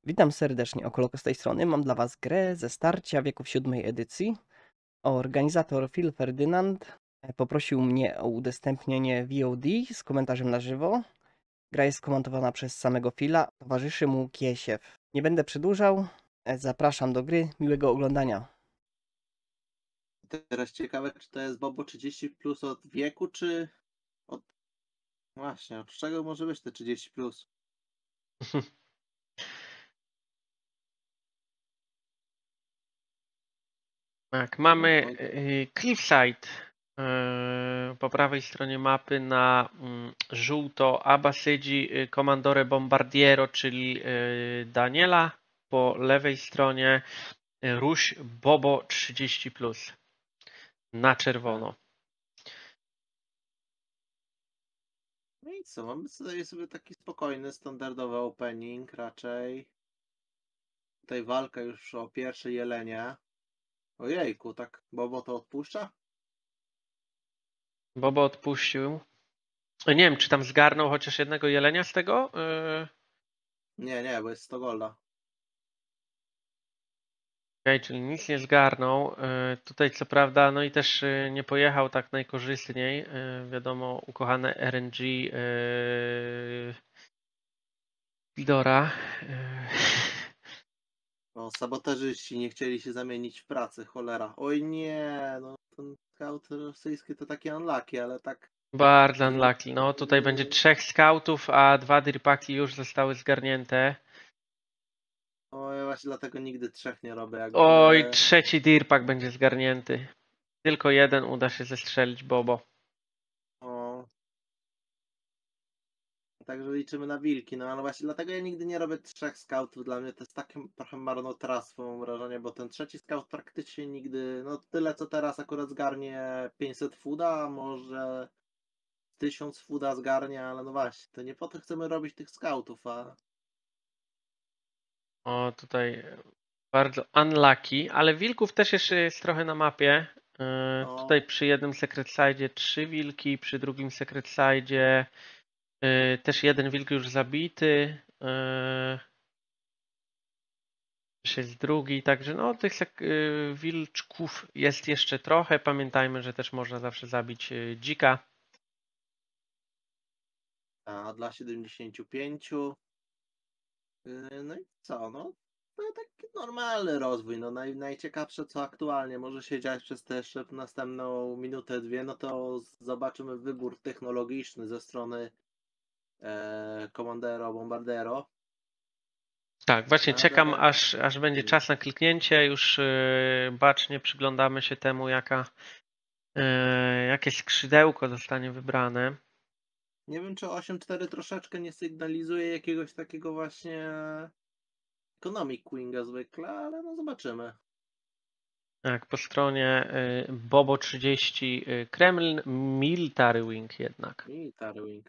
Witam serdecznie, Okoloko z tej strony. Mam dla Was grę ze starcia wieków 7 edycji. Organizator Phil Ferdynand poprosił mnie o udostępnienie VOD z komentarzem na żywo. Gra jest komentowana przez samego Phila, towarzyszy mu Kiesiew. Nie będę przedłużał, zapraszam do gry, miłego oglądania. Teraz ciekawe, czy to jest Bobo 30 plus od wieku, czy od... Właśnie, od czego może być te 30 plus? Tak, mamy Cliffside po prawej stronie mapy na żółto Abasydzi Comandore Bombardiero, czyli Daniela. Po lewej stronie Ruś Bobo 30+, na czerwono. No i co, mamy sobie taki spokojny, standardowy opening raczej. Tutaj walka już o pierwsze jelenie. Ojejku, tak Bobo to odpuszcza? Bobo odpuścił. Nie wiem, czy tam zgarnął chociaż jednego jelenia z tego? Nie, bo jest 100 golda. Okay, czyli nic nie zgarnął. Tutaj co prawda, no i też nie pojechał tak najkorzystniej. Wiadomo, ukochane RNG Widora. No, sabotażyści nie chcieli się zamienić w pracę, cholera. Oj nie, no ten scout rosyjski to taki unlucky, ale tak... Bardzo unlucky. No tutaj będzie 3 scoutów, a 2 dirpaki już zostały zgarnięte. Oj, właśnie dlatego nigdy 3 nie robię. Jakby... Oj, 3 dirpak będzie zgarnięty. Tylko jeden uda się zestrzelić Bobo. O. Także liczymy na wilki, no ale właśnie dlatego ja nigdy nie robię 3 scoutów. Dla mnie to jest takie trochę marnotrawstwo, mam wrażenie, bo ten trzeci scout praktycznie nigdy, no tyle co teraz akurat zgarnie 500 fooda, może 1000 fooda zgarnie, ale no właśnie, to nie po to chcemy robić tych scoutów, a... O, tutaj bardzo unlucky, ale wilków też jeszcze jest trochę na mapie. Tutaj przy jednym secret side 3 wilki, przy drugim secret side też jeden wilk już zabity. Też jest drugi, także no tych wilczków jest jeszcze trochę. Pamiętajmy, że też można zawsze zabić dzika. A dla 75. No i co, no to taki normalny rozwój, no najciekawsze co aktualnie może się dziać przez te jeszcze następną minutę, dwie, no to zobaczymy wybór technologiczny ze strony Commandero, Bombardero. Tak, właśnie czekam aż będzie czas na kliknięcie, już bacznie przyglądamy się temu jakie skrzydełko zostanie wybrane. Nie wiem, czy 8.4 troszeczkę nie sygnalizuje jakiegoś takiego właśnie Economic Winga zwykle, ale no zobaczymy. Tak, po stronie Bobo 30 Kremlin, Military Wing jednak. Military Wing.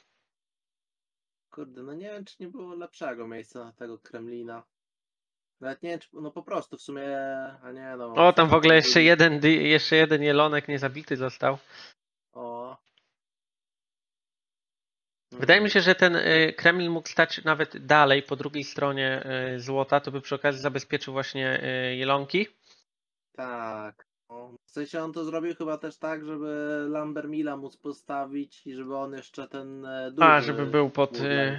Kurde, no nie wiem, czy nie było lepszego miejsca na tego Kremlina. Nawet nie wiem, czy, no po prostu w sumie, a nie no. O, tam w ogóle jeszcze jeden jelonek niezabity został. O. Wydaje mi się, że ten Kremlin mógł stać nawet dalej, po drugiej stronie złota, to by przy okazji zabezpieczył właśnie jelonki. Tak. No. W sensie on to zrobił chyba też tak, żeby Lambermilla móc postawić i żeby on jeszcze ten duży... A, żeby był pod...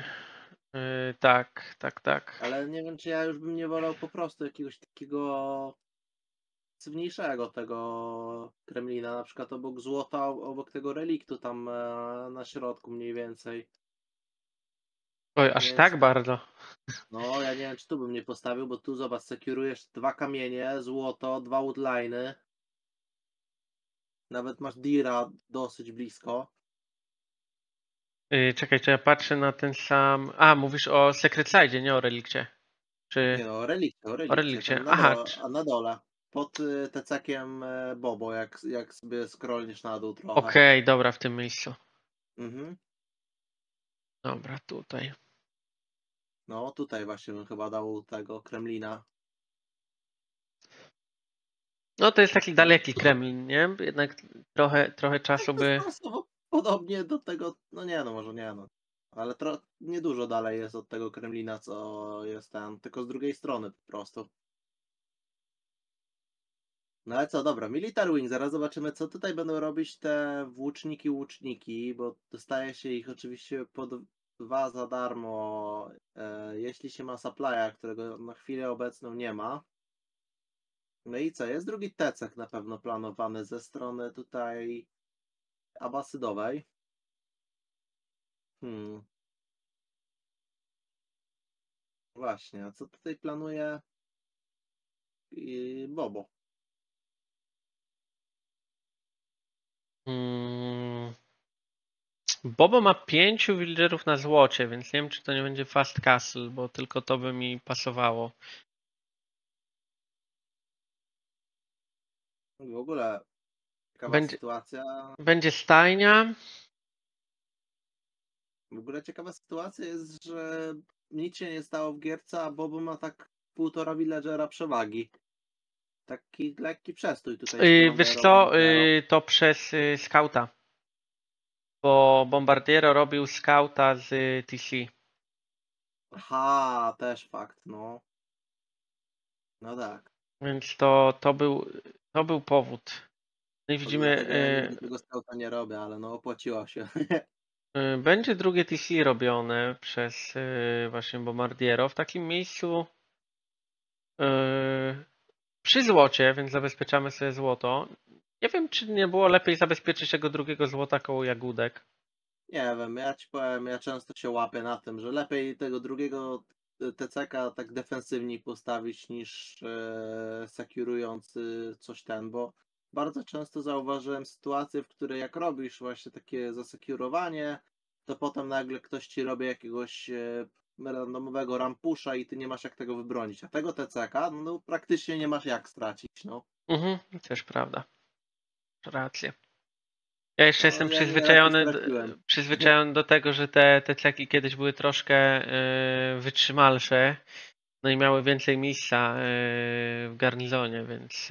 tak. Ale nie wiem, czy ja już bym nie wolał po prostu jakiegoś takiego cywniejszego tego Kremlina, na przykład obok złota, obok tego reliktu tam na środku mniej więcej. Oj, aż Nie tak wiem, bardzo. no, ja nie wiem, czy tu bym nie postawił, bo tu zobacz, sekurujesz 2 kamienie, złoto, 2 woodliny. Nawet masz Dira dosyć blisko. Czekaj, czy ja patrzę na ten sam... A, mówisz o Secret Side, nie o relikcie. Czy... Nie no, o relikcie. O relikcie. Tam Aha. a na dole. Pod tecakiem Bobo, jak sobie scrollisz na dół trochę. Okej, dobra, w tym miejscu. Mhm. Dobra, tutaj. No, tutaj właśnie bym chyba dał tego Kremlina. No to jest taki daleki Kremlin, nie? Jednak trochę czasu by... Podobnie do tego, no nie no, może nie no. Ale niedużo dalej jest od tego Kremlina, co jest ten, tylko z drugiej strony po prostu. No ale co, dobra, Military Wing, zaraz zobaczymy, co tutaj będą robić te łuczniki, bo dostaje się ich oczywiście po 2 za darmo, jeśli się ma supplya, którego na chwilę obecną nie ma. No i co, jest drugi tecek na pewno planowany ze strony tutaj abasydowej. Właśnie, a co tutaj planuje Bobo? Bobo ma 5 villagerów na złocie, więc nie wiem, czy to nie będzie Fast Castle, bo tylko to by mi pasowało. W ogóle ciekawa Będzie, sytuacja. będzie stajnia. W ogóle ciekawa sytuacja jest, że nic się nie stało w gierce, a Bobo ma tak 1,5 villagera przewagi. Taki lekki przestój tutaj z Wiesz Commanderą co, Bombardiero. to przez Scouta. Bo Bombardiero robił Scouta z TC. Aha, też fakt, no. No tak. Więc to był powód. No i widzimy, Dlatego ja nigdy tego scouta nie robię, ale no opłaciło się. będzie drugie TC robione przez właśnie Bombardiero w takim miejscu przy złocie, więc zabezpieczamy sobie złoto. Nie wiem, czy nie było lepiej zabezpieczyć tego drugiego złota koło jagódek. Nie wiem, ja ci powiem, ja często się łapię na tym, że lepiej tego drugiego TCK tak defensywniej postawić niż sekurujący coś ten, bo bardzo często zauważyłem sytuację, w której jak robisz właśnie takie zasekurowanie, to potem nagle ktoś ci robi jakiegoś randomowego rampusza i ty nie masz jak tego wybronić, a tego TCK no praktycznie nie masz jak stracić, no. Też prawda. Rację. Ja jeszcze No, jestem ja nieraz już przyzwyczajony, straciłem. przyzwyczajony do tego, że te ceki kiedyś były troszkę wytrzymalsze. No i miały więcej miejsca w garnizonie, więc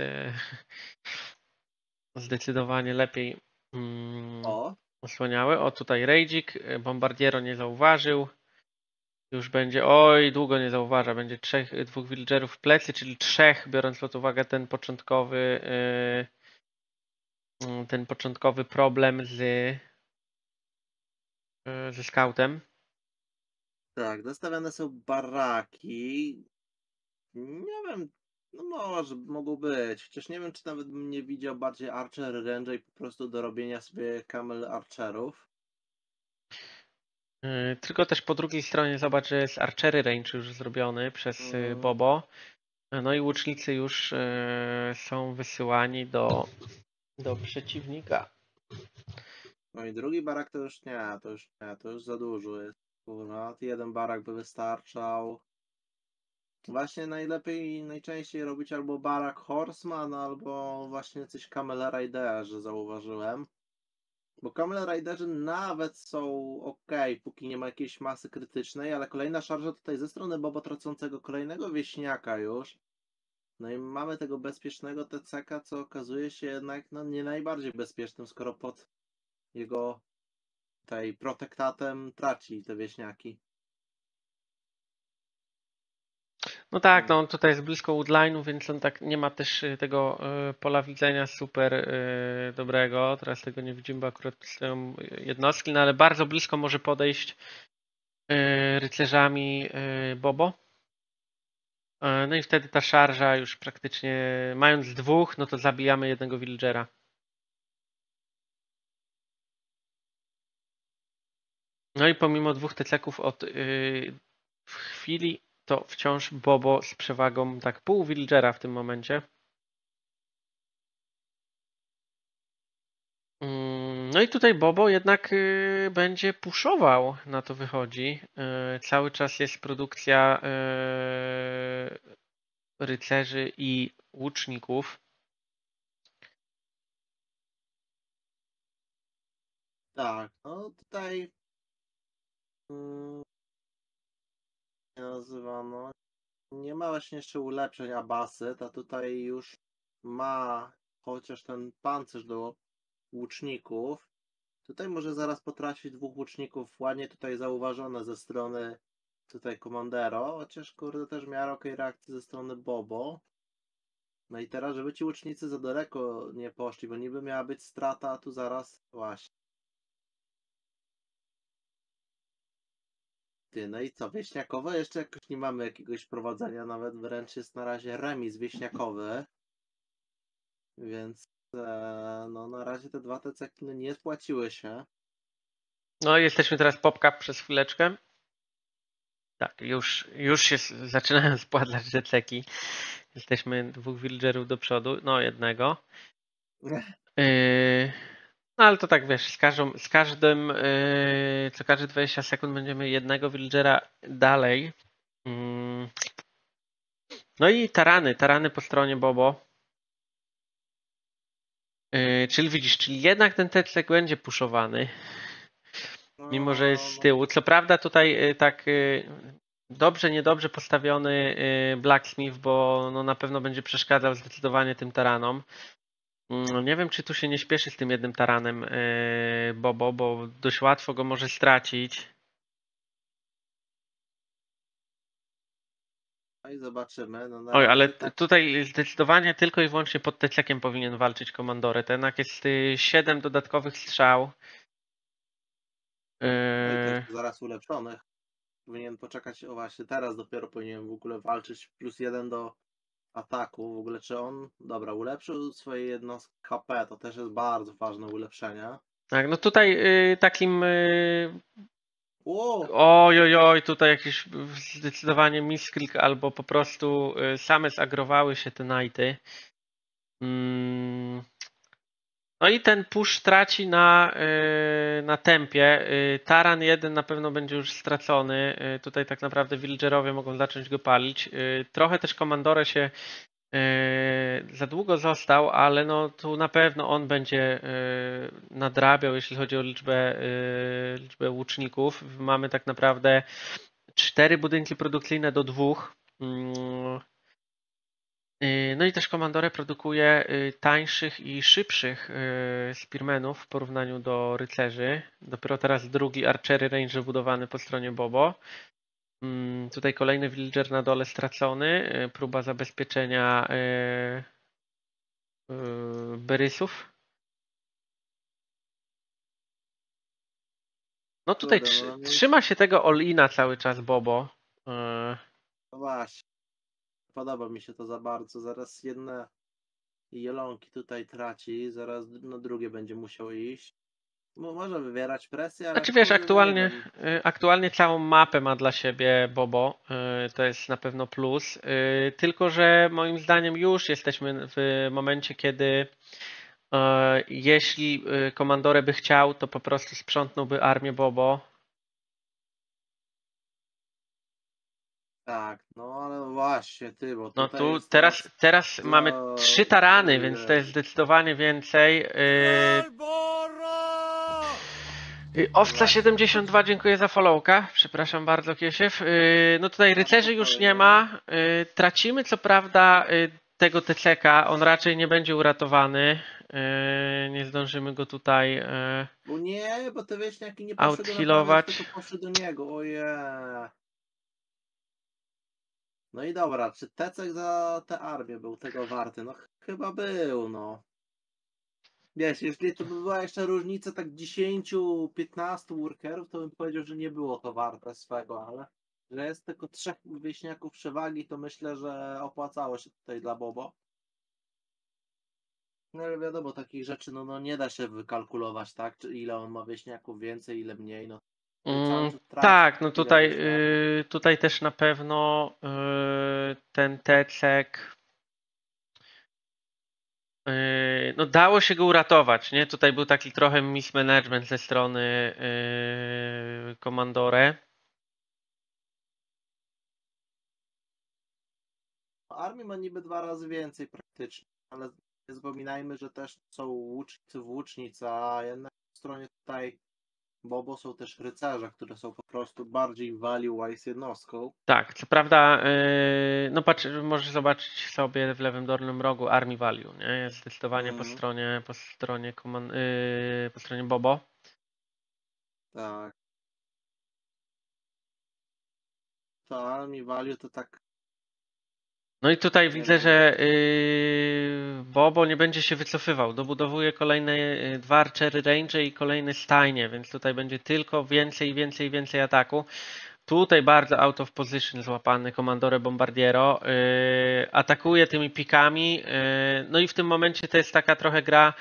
zdecydowanie lepiej O, osłaniały. O, tutaj Rajdzik, Bombardiero nie zauważył. Już będzie, oj, długo nie zauważa. Będzie 2 villagerów w plecy, czyli 3, biorąc pod uwagę ten początkowy problem ze scoutem. tak, dostawiane są baraki. Nie wiem, no może mogą być. Chociaż nie wiem, czy nawet bym nie widział bardziej Archer Range'a i po prostu do robienia sobie Camel Archerów. Tylko też po drugiej stronie zobacz, że jest Archery Range już zrobiony przez Bobo. No i łucznicy już są wysyłani do przeciwnika. No i drugi barak to już nie, to już za dużo jest. Kurwa, jeden barak by wystarczał. Właśnie najczęściej robić albo barak Horseman, albo właśnie coś Camel Riderzy zauważyłem. Bo Camel Riderzy nawet są ok, póki nie ma jakiejś masy krytycznej, ale kolejna szarża tutaj ze strony Boba tracącego kolejnego wieśniaka już. No i mamy tego bezpiecznego TCK, co okazuje się jednak no, nie najbardziej bezpiecznym, skoro pod jego tej protektatem traci te wieśniaki. No tak, no on tutaj jest blisko woodline'u, więc on tak nie ma też tego pola widzenia super dobrego. Teraz tego nie widzimy, bo akurat stoją jednostki, no ale bardzo blisko może podejść rycerzami Bobo. No i wtedy ta szarża już praktycznie, mając 2, no to zabijamy jednego villagera. No i pomimo 2 TC-ków w chwili, to wciąż Bobo z przewagą tak pół villagera w tym momencie. No i tutaj Bobo jednak będzie puszował, na to wychodzi. Cały czas jest produkcja rycerzy i łuczników. Tak, no tutaj nazywano. Nie ma właśnie jeszcze ulepszeń Abasyt, a tutaj już ma chociaż ten pancerz do łuczników. Tutaj może zaraz potrafić 2 łuczników, ładnie tutaj zauważone ze strony tutaj Komandero, chociaż kurde też miała okej reakcję ze strony Bobo. No i teraz, żeby ci łucznicy za daleko nie poszli, bo niby miała być strata, a tu zaraz właśnie. Ty, no i co, wieśniakowe? Jeszcze jakoś nie mamy jakiegoś prowadzenia, nawet wręcz jest na razie remis wieśniakowy. Więc no na razie te 2 teceki no, nie spłaciły się. No jesteśmy teraz PopCap przez chwileczkę. Tak, już się zaczynają spłacać te ceki. Jesteśmy 2 villagerów do przodu, no jednego. No ale to tak wiesz, z każdym, co każde 20 sekund będziemy jednego villagera dalej. No i tarany po stronie Bobo. Czyli widzisz, czyli jednak ten tecek będzie puszowany. Mimo, że jest z tyłu. Co prawda tutaj tak dobrze, niedobrze postawiony Blacksmith, bo no na pewno będzie przeszkadzał zdecydowanie tym taranom. Nie wiem, czy tu się nie śpieszy z tym jednym taranem Bobo, bo dość łatwo go może stracić. No i zobaczymy. No, Oj, ale tak... tutaj zdecydowanie tylko i wyłącznie pod tecekiem powinien walczyć Komandore. To jednak jest 7 dodatkowych strzał. No i też zaraz ulepszonych. Powinien poczekać, o właśnie teraz dopiero powinien w ogóle walczyć +1 do ataku. W ogóle czy on, dobra, ulepszył swoje jednostki KP, to też jest bardzo ważne ulepszenie. Tak, no tutaj takim Wow. oj, tutaj jakiś zdecydowanie misklik albo po prostu same zagrowały się te knighty. No i ten push traci na tempie. Taran 1 na pewno będzie już stracony. Tutaj tak naprawdę villagerowie mogą zacząć go palić. Trochę też Komandore się za długo został, ale no tu na pewno on będzie nadrabiał, jeśli chodzi o liczbę łuczników. Mamy tak naprawdę 4 budynki produkcyjne do 2. No i też Komandore produkuje tańszych i szybszych spearmenów w porównaniu do rycerzy. Dopiero teraz drugi archery range budowany po stronie Bobo. Tutaj kolejny villager na dole stracony. Próba zabezpieczenia berysów. No tutaj trzyma się tego all-ina cały czas Bobo. No właśnie. Podoba mi się to za bardzo. Zaraz jedne jelonki tutaj traci, zaraz no drugie będzie musiał iść. Może wywierać presję, ale... Znaczy wiesz, aktualnie całą mapę ma dla siebie Bobo, to jest na pewno plus, tylko że moim zdaniem już jesteśmy w momencie, kiedy jeśli Komandore by chciał, to po prostu sprzątnąłby armię Bobo. Tak, no ale właśnie ty, bo no tutaj tu jest teraz mamy 3 tarany, więc to jest zdecydowanie więcej. Owca 72, dziękuję za followka. Przepraszam bardzo, Kiesiew. No tutaj rycerzy już nie ma. Tracimy co prawda tego TCK. On raczej nie będzie uratowany. Nie zdążymy go tutaj bo nie, bo te wieśniaki nie poszły go naprawiać, tylko poszły do niego. Ojej. No i dobra, czy Tecek za tę armię był tego warty? No chyba był, no. Wiesz, jeśli to by była jeszcze różnica tak 10-15 workerów, to bym powiedział, że nie było to warte swego, ale że jest tylko 3 wieśniaków przewagi, to myślę, że opłacało się tutaj dla Bobo. No ale wiadomo, takich rzeczy no nie da się wykalkulować, tak? Czy ile on ma wieśniaków więcej, ile mniej, no. Tak, no tutaj też na pewno ten Tecek no dało się go uratować, nie? Tutaj był taki trochę mismanagement ze strony Komandore. Armii ma niby 2 razy więcej praktycznie, ale nie zapominajmy, że też są łucznicy w łucznicy, a jednak po stronie tutaj Bobo są też rycerze, które są po prostu bardziej value-wise jednostką. Tak, co prawda, no patrz, możesz zobaczyć sobie w lewym dolnym rogu Army Value, nie? Jest zdecydowanie po stronie Bobo. Tak. To Army Value to tak. No i tutaj Nie widzę, wiem. że Bobo nie będzie się wycofywał. Dobudowuje kolejne 2 Archery Range i kolejne stajnie, więc tutaj będzie tylko więcej ataku. Tutaj bardzo out of position złapany Commandore Bombardiero. Atakuje tymi pikami. No i w tym momencie to jest taka trochę gra.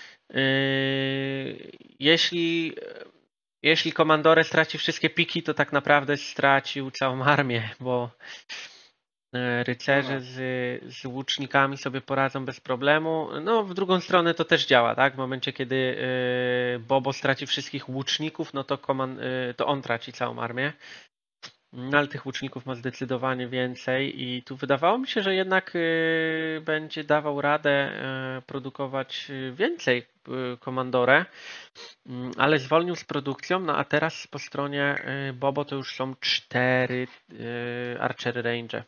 Jeśli Commandore straci wszystkie piki, to tak naprawdę stracił całą armię, bo rycerze tak. z łucznikami sobie poradzą bez problemu. No, w drugą stronę to też działa, tak? W momencie, kiedy Bobo straci wszystkich łuczników, no to, to on traci całą armię. No, ale tych łuczników ma zdecydowanie więcej i tu wydawało mi się, że jednak będzie dawał radę produkować więcej Commandore, ale zwolnił z produkcją, no a teraz po stronie Bobo to już są 4 Archery Range.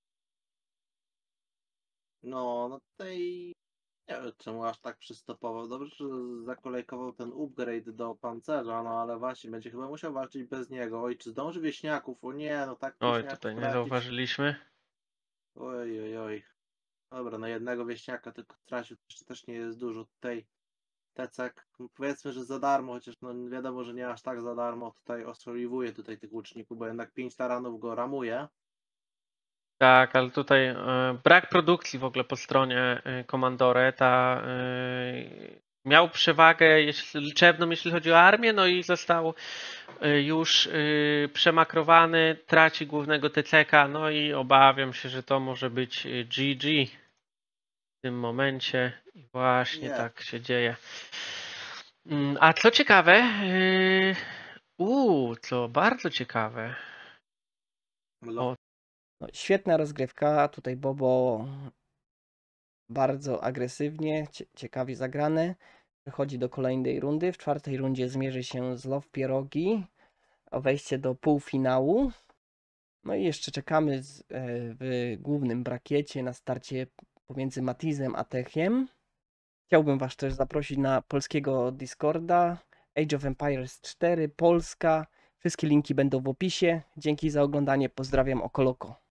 No tutaj nie wiem czemu aż tak przystopował. Dobrze, że zakolejkował ten upgrade do pancerza, no ale właśnie będzie chyba musiał walczyć bez niego. Oj, czy zdąży wieśniaków? O nie, no tak Oj, wieśniaków tutaj nie tracić. zauważyliśmy. Oj. Dobra, no jednego wieśniaka tylko stracił, to jeszcze też nie jest dużo. Tutaj Tecek, powiedzmy, że za darmo, chociaż no wiadomo, że nie aż tak za darmo tutaj osoliwuje tutaj tych łuczników, bo jednak 5 taranów go ramuje. Tak, ale tutaj brak produkcji w ogóle po stronie Commandore. Miał przewagę liczebną, jeśli chodzi o armię, no i został już przemakrowany, traci głównego TCK, no i obawiam się, że to może być GG w tym momencie i właśnie Nie. tak się dzieje. A co ciekawe, co bardzo ciekawe. No, No, świetna rozgrywka. Tutaj Bobo bardzo agresywnie, ciekawie zagrane. Przechodzi do kolejnej rundy. W 4. rundzie zmierzy się z Love Pierogi o wejście do półfinału. No i jeszcze czekamy w głównym brakiecie na starcie pomiędzy Matizem a Techiem. Chciałbym Was też zaprosić na polskiego Discorda. Age of Empires 4, Polska. Wszystkie linki będą w opisie. Dzięki za oglądanie. Pozdrawiam, Okoloko.